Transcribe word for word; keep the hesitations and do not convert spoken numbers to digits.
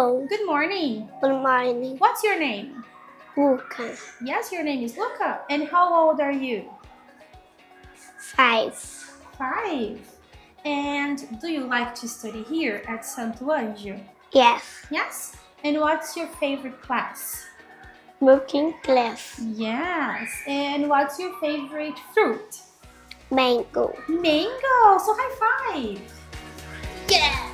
Hello. Good morning. Good morning. What's your name? Lucca. Yes, your name is Lucca. And how old are you? Five. Five. And do you like to study here at Santo Anjo? Yes. Yes? And what's your favorite class? Cooking class. Yes. And what's your favorite fruit? Mango. Mango. So high five. Yeah.